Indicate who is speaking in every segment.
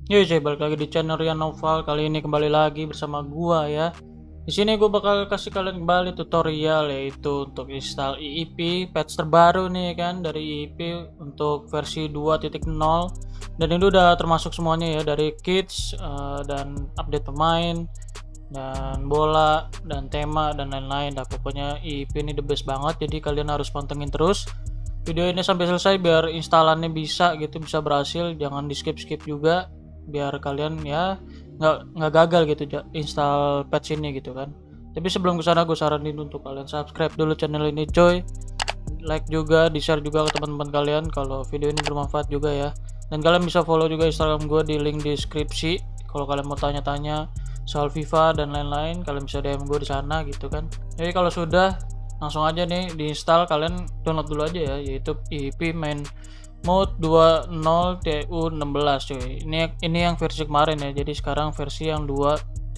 Speaker 1: Yo cuy, balik lagi di channel Rian Noval. Kali ini kembali lagi bersama gua ya. Di sini gue bakal kasih kalian kembali tutorial, yaitu untuk install EEP patch terbaru nih kan dari EEP untuk versi 2.0. Dan ini udah termasuk semuanya ya, dari kits dan update pemain dan bola dan tema dan lain-lain. Nah pokoknya EEP ini the best banget, jadi kalian harus pantengin terus video ini sampai selesai biar instalannya bisa berhasil. Jangan di skip juga biar kalian ya nggak gagal gitu install patch ini gitu kan. Tapi sebelum kesana gue saranin untuk kalian subscribe dulu channel ini coy, like juga, di share juga ke teman-teman kalian kalau video ini bermanfaat juga ya. Dan kalian bisa follow juga Instagram gue di link deskripsi. Kalau kalian mau tanya-tanya soal FIFA dan lain-lain, kalian bisa DM gue di sana gitu kan. Jadi kalau sudah, langsung aja nih diinstal, kalian download dulu aja ya, yaitu EEP main mode 20 TU16 cuy. Ini yang versi kemarin ya, jadi sekarang versi yang 2.0.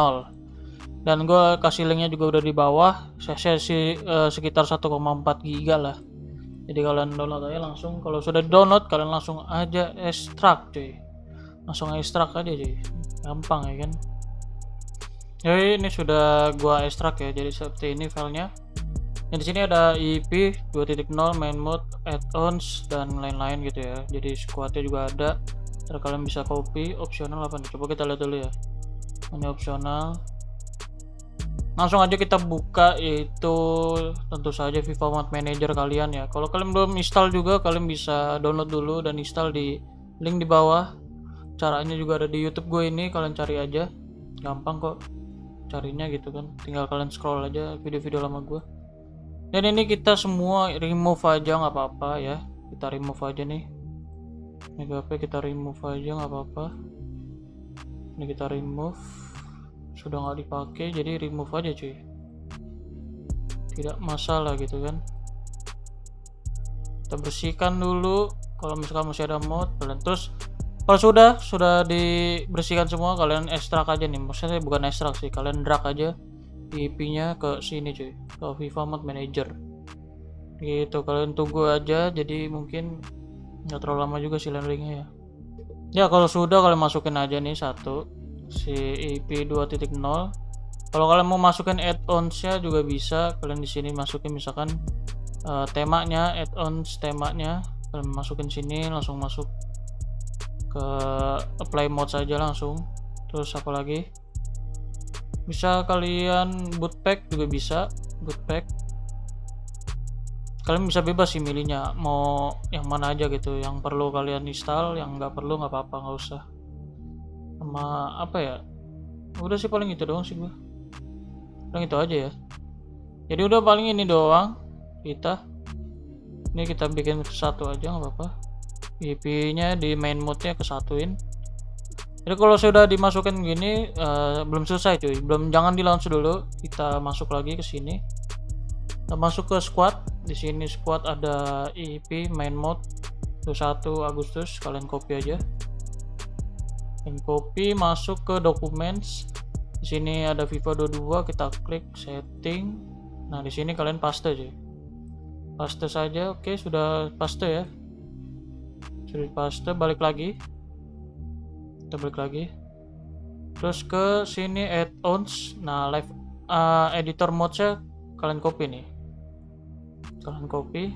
Speaker 1: Dan gue kasih linknya juga udah di bawah, sesi sekitar 1,4 GB lah. Jadi kalian download aja langsung. Kalau sudah download, kalian langsung aja ekstrak cuy, langsung ekstrak aja cuy, gampang ya kan. Jadi ini sudah gua ekstrak ya, jadi seperti ini filenya. Dan di sini ada EEP 2.0 main mode, add-ons dan lain-lain gitu ya. Jadi squadnya juga ada. Ntar kalian bisa copy. Opsional apa nih? Coba kita lihat dulu ya. Ini opsional. Langsung aja kita buka, yaitu tentu saja FIFA Mode Manager kalian ya. Kalau kalian belum install juga, kalian bisa download dulu dan install di link di bawah. Caranya juga ada di YouTube gue ini, kalian cari aja. Gampang kok carinya gitu kan. Tinggal kalian scroll aja video-video lama gue. Dan ini kita semua remove aja nggak apa-apa ya, kita remove aja nih. Ini kita remove aja nggak apa-apa. Ini kita remove, sudah nggak dipakai jadi remove aja cuy, tidak masalah gitu kan. Kita bersihkan dulu kalau misalkan masih ada mod. Kalian terus kalau sudah dibersihkan semua, kalian ekstrak aja nih. Maksudnya bukan ekstrak sih, kalian drag aja EEP-nya ke sini cuy, ke FIFA Mode Manager gitu. Kalian tunggu aja, jadi mungkin nggak terlalu lama juga sih loadingnya ya. Kalau sudah, kalian masukin aja nih satu si EEP 2.0. Kalau kalian mau masukin add-onsnya juga bisa, kalian di sini masukin misalkan temanya, add-ons temanya kalian masukin sini, langsung masuk ke apply mode saja langsung. Terus apa lagi, bisa kalian bootpack juga bisa, bootpack kalian bisa bebas sih milihnya mau yang mana aja gitu. Yang perlu kalian install, yang nggak perlu nggak apa-apa, nggak usah. Sama apa ya, udah sih paling itu doang sih gue, paling itu aja ya. Jadi udah paling ini doang. Ini kita bikin satu aja nggak apa-apa, EEP nya di main mode nya kesatuin. Jadi kalau sudah dimasukin gini, belum selesai cuy, jangan di launch dulu. Kita masuk lagi ke sini, kita masuk ke squad. Di sini squad ada EEP main mode 21 Agustus, kalian copy aja. Dan copy masuk ke documents. Di sini ada FIFA 22, kita klik setting. Nah di sini kalian paste cuy, paste saja. Oke, sudah paste ya, sudah paste. Balik lagi, kita balik lagi, terus ke sini add-ons. Nah live editor mode-nya kalian copy nih, kalian copy.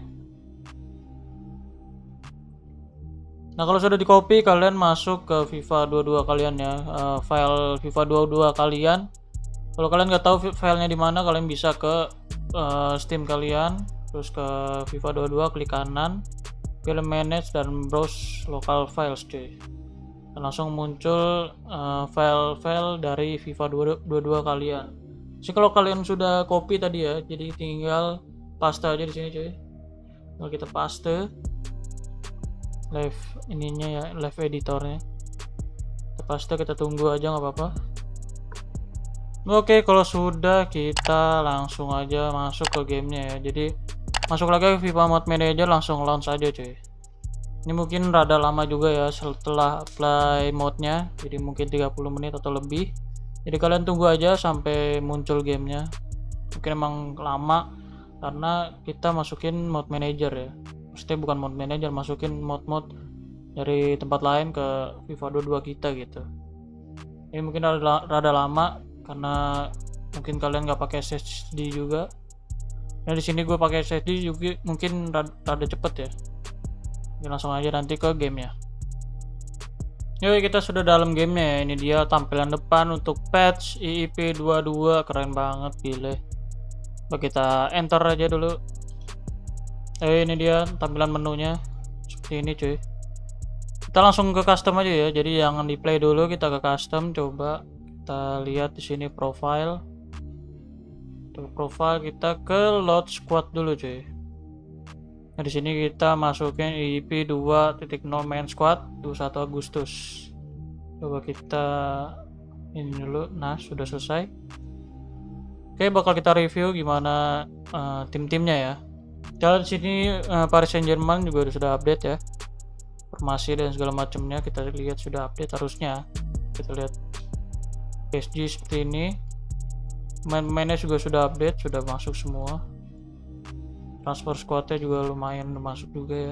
Speaker 1: Nah kalau sudah di copy, kalian masuk ke FIFA 22 kalian ya, file FIFA 22 kalian. Kalau kalian nggak tahu filenya di mana, kalian bisa ke Steam kalian, terus ke FIFA 22, klik kanan, pilih manage dan browse local files cuy. Dan langsung muncul file-file dari FIFA 22 kalian. Jadi kalau kalian sudah copy tadi ya, jadi tinggal paste aja di sini cuy. Kalau kita paste live ininya ya, live editornya kita paste, kita tunggu aja nggak apa-apa. Oke, kalau sudah, kita langsung aja masuk ke gamenya ya. Jadi masuk lagi ke FIFA Mode Manager, langsung launch aja cuy. Ini mungkin rada lama juga ya setelah apply modenya, jadi mungkin 30 menit atau lebih. Jadi kalian tunggu aja sampai muncul gamenya. Mungkin emang lama karena kita masukin mode manager ya, maksudnya bukan mode manager, masukin mod-mod dari tempat lain ke FIFA 22 kita gitu. Ini mungkin rada lama karena mungkin kalian nggak pakai SSD juga. Nah di sini gue pakai SSD juga mungkin rada cepet ya. Oke, langsung aja nanti ke gamenya. Yuk, kita sudah dalam gamenya ya. Ini dia tampilan depan untuk patch IIP 22, keren banget gile. Coba kita enter aja dulu. Ini dia tampilan menunya seperti ini cuy. Kita langsung ke custom aja ya. Jadi jangan di play dulu, kita ke custom. Coba kita lihat di sini profile. Untuk profile kita ke load squad dulu cuy. Nah di sini kita masukin IIP 2.0 main squad 21 Agustus. Coba kita ini dulu. Nah sudah selesai. Oke, bakal kita review gimana tim-timnya ya. Kalau di sini Paris Saint-Germain juga sudah update ya. Formasi dan segala macamnya kita lihat sudah update harusnya. Kita lihat PSG seperti ini. Main-mainnya juga sudah update, sudah masuk semua. Transfer squadnya juga lumayan masuk juga ya.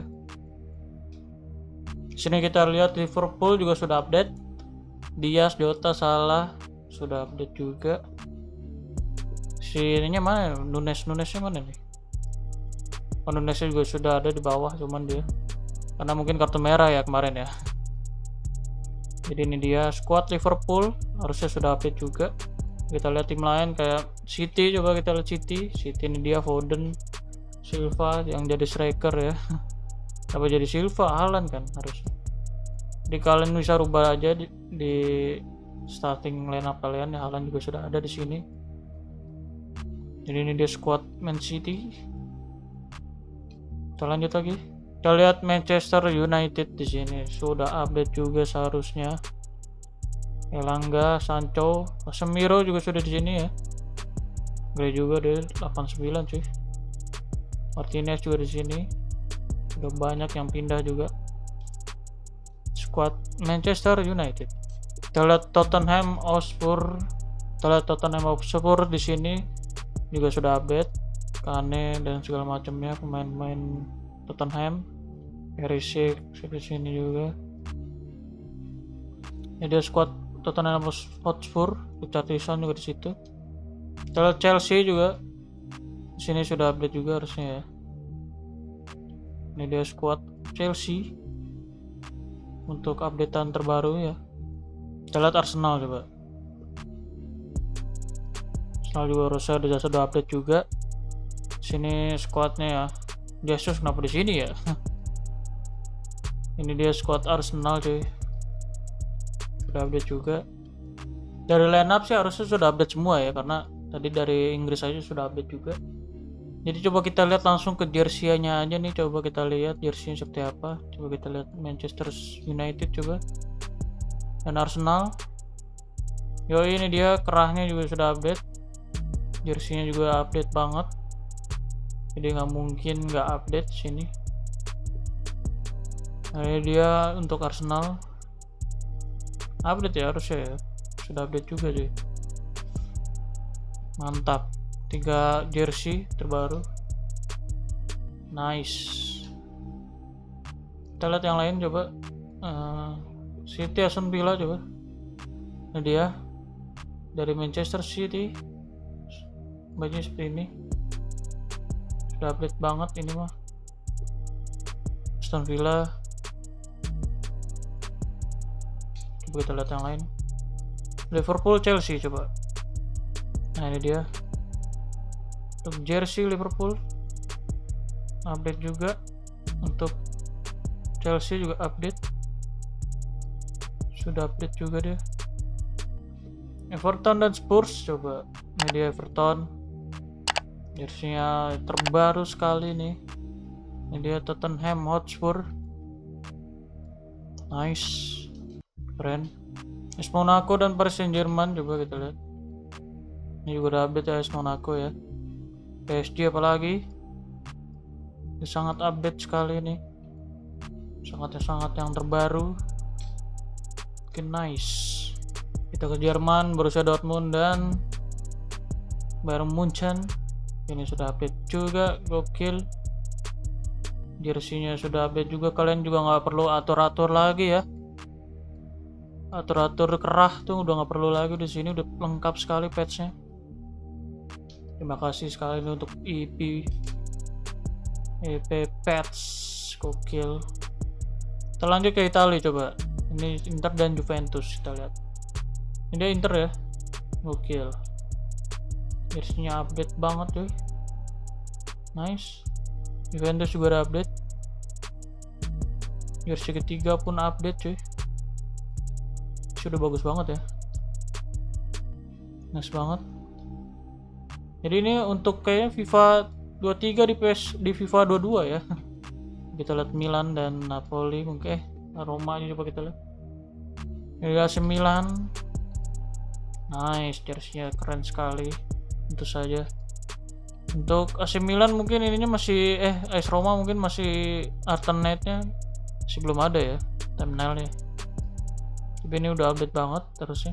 Speaker 1: Di sini kita lihat Liverpool juga sudah update. Diaz, Jota, Salah sudah update juga. Si ininya mana? Nunesnya mana nih? Nunesnya juga sudah ada di bawah, cuman dia karena mungkin kartu merah ya kemarin ya. Jadi ini dia squad Liverpool, harusnya sudah update juga. Kita lihat tim lain kayak City, coba kita lihat City ini dia Foden, Silva yang jadi striker ya. Apa jadi Silva, Haaland kan harusnya. Jadi kalian bisa rubah aja di starting lineup kalian ya. Haaland juga sudah ada di sini. Jadi ini dia squad Man City. Kita lanjut lagi. Kita lihat Manchester United di sini sudah update juga seharusnya. Elanga, Sancho, Casemiro juga sudah di sini ya. Gede juga deh 89 cuy. Martinez juga di sini. Udah banyak yang pindah juga. Squad Manchester United. Kita lihat Tottenham Hotspur. Di sini juga sudah update. Kane dan segala macamnya pemain-pemain Tottenham. Perisic di sini juga. Ini dia squad Tottenham Hotspur. Richarlison juga di situ. Kita lihat Chelsea juga. Di sini sudah update juga harusnya ya. Ini dia squad Chelsea untuk updatean terbaru ya. Kita lihat Arsenal coba. Arsenal juga harusnya sudah update juga. Sini squadnya ya. Jesus kenapa di sini ya? Ini dia squad Arsenal cuy. Sudah update juga. Dari lineup sih harusnya sudah update semua ya, karena tadi dari Inggris aja sudah update juga. Jadi coba kita lihat langsung ke jersey-nya aja nih. Coba kita lihat jersey-nya seperti apa. Coba kita lihat Manchester United coba. Dan Arsenal. Yo, ini dia kerahnya juga sudah update. Jersey-nya juga update banget. Jadi nggak mungkin nggak update sini. Nah, ini dia untuk Arsenal. Update ya harusnya ya. Sudah update juga cuy. Mantap. 3 jersey terbaru. Nice. Kita lihat yang lain coba. City Aston Villa coba. Ini dia dari Manchester City. Bajunya seperti ini. Sudah update banget ini mah. Aston Villa. Coba kita lihat yang lain. Liverpool Chelsea coba. Nah ini dia. Untuk jersey Liverpool update juga. Untuk Chelsea juga update. Sudah update juga dia. Everton dan Spurs coba. Ini dia Everton. Jersey-nya terbaru sekali nih. Ini dia Tottenham Hotspur. Nice. Keren. AS Monaco dan Paris Saint-Germain coba kita lihat. Ini juga udah update ya AS Monaco ya. PSG apalagi. Ini sangat update sekali nih. Sangat yang terbaru. Oke, nice. Kita ke Jerman, Borussia Dortmund dan Bayern Munchen. Ini sudah update juga, gokil. jersey-nya sudah update juga, kalian juga nggak perlu atur-atur lagi ya. Atur-atur kerah tuh udah nggak perlu lagi, di sini udah lengkap sekali patchnya. Terima kasih sekali untuk EP patch, gokil. Kita lanjut ke Italia coba. Ini Inter dan Juventus, kita lihat. Ini dia Inter ya, gokil. Jersey-nya update banget tuh, nice. Juventus juga ada update. Jersey ketiga pun update cuy. Sudah bagus banget ya, nice banget. Jadi ini untuk kayaknya FIFA 23 di FIFA 22 ya. Kita lihat Milan dan Napoli, mungkin Roma aja coba kita lihat. Ini AC Milan, nice, jersey-nya keren sekali. Tentu saja untuk AC Milan mungkin ininya masih AS Roma mungkin masih alternate-nya masih belum ada ya thumbnailnya, tapi ini udah update banget terusnya,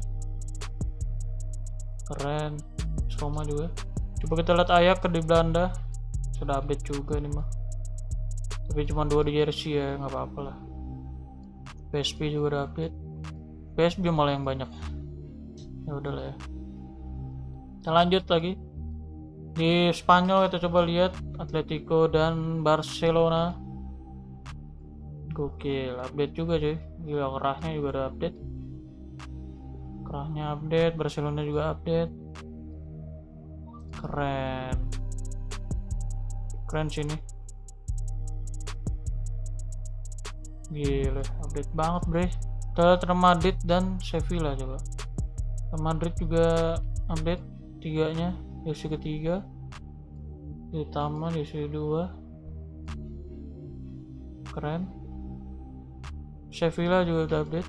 Speaker 1: keren. AS Roma juga. Coba kita lihat Ajax di Belanda, sudah update juga nih mah, tapi cuma 2 di jersey ya, nggak apa-apa lah. PSV juga udah update, PSV malah yang banyak, ya udahlah ya. Kita lanjut lagi di Spanyol, kita coba lihat Atletico dan Barcelona, gokil, update juga cuy, gila, kerahnya juga ada update, kerahnya update, Barcelona juga update, keren sini, gila, update banget bre. Kita lihat Madrid dan Sevilla coba. Madrid juga update tiganya, jersey ketiga ditambah jersey 2, keren. Sevilla juga udah update,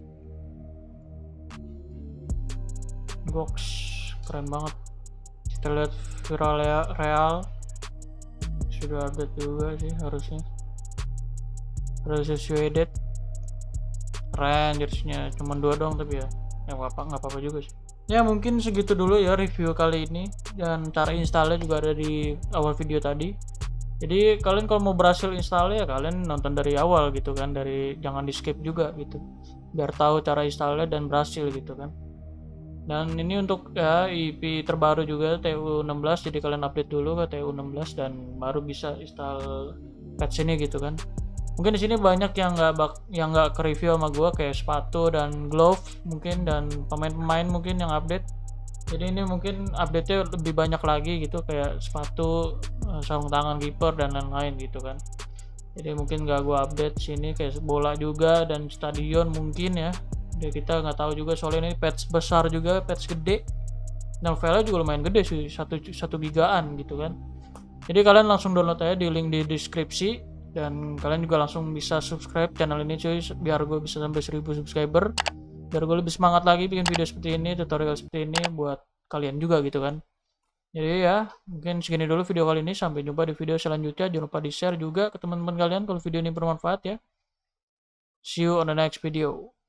Speaker 1: box keren banget. Kita lihat Real sudah update juga sih harusnya. Real Sociedad keren, jersey-nya cuma 2 dong, tapi ya nggak apa-apa juga sih. Ya mungkin segitu dulu ya review kali ini, dan cara installnya juga ada di awal video tadi. Jadi kalian kalau mau berhasil install ya kalian nonton dari awal gitu kan, jangan di skip juga gitu, biar tahu cara installnya dan berhasil gitu kan. Dan ini untuk ya IP terbaru juga TU16, jadi kalian update dulu ke TU16 dan baru bisa install patch ini gitu kan. Mungkin di sini banyak yang nggak ke review sama gua, kayak sepatu dan glove mungkin, dan pemain-pemain mungkin yang update. Jadi ini mungkin update-nya lebih banyak lagi gitu, kayak sepatu, sarung tangan kiper dan lain-lain gitu kan. Jadi mungkin nggak gua update sini, kayak bola juga dan stadion mungkin ya. Jadi kita nggak tahu juga, soalnya ini patch besar juga, patch gede. Dan file-nya juga lumayan gede sih, 1 gigaan gitu kan. Jadi kalian langsung download aja di link di deskripsi. Dan kalian juga langsung bisa subscribe channel ini cuy, biar gue bisa sampai 1000 subscriber, biar gue lebih semangat lagi bikin video seperti ini, tutorial seperti ini buat kalian juga gitu kan. Jadi ya mungkin segini dulu video kali ini, sampai jumpa di video selanjutnya. Jangan lupa di share juga ke teman-teman kalian kalau video ini bermanfaat ya. See you on the next video.